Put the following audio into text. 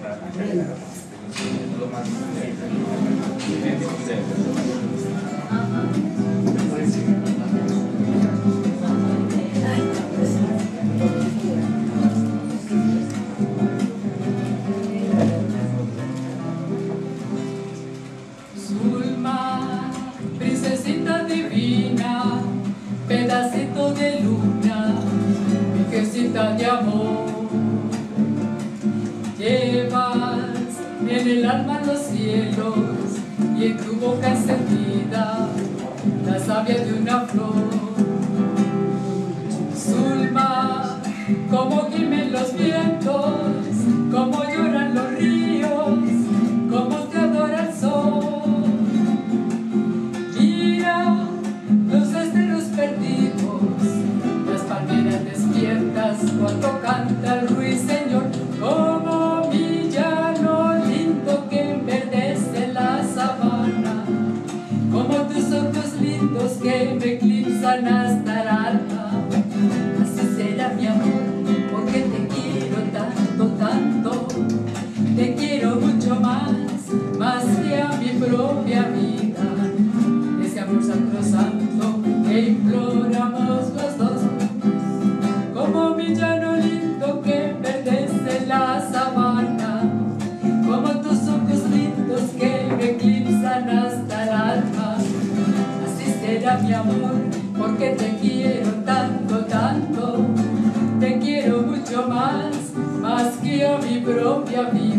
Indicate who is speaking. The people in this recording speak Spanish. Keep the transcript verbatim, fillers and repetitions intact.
Speaker 1: lo más
Speaker 2: Zulma, princesita divina, pedacito de luna, virgencita de amor. Llevas en el alma los cielos y en tu boca encendida la savia de una flor. Zulma, como gimen los vientos, como lloran los ríos, como te adora el sol. Mira los esteros perdidos, las palmeras despiertas cuando canta el ruiseñor, como mi llano lindo que enverdece la sabana, como tus ojos lindos que me eclipsan hasta el alma. Así será mi amor, porque te quiero tanto, tanto, te quiero mucho más, más que a mi propia vida. Ese amor sacrosanto que imploramos los dos, como mi llano lindo que enverdece la sabana, como tus ojos lindos que me eclipsan hasta el alma. Así será mi amor, porque te quiero tanto, tanto, te quiero mucho más, más que a mi propia vida.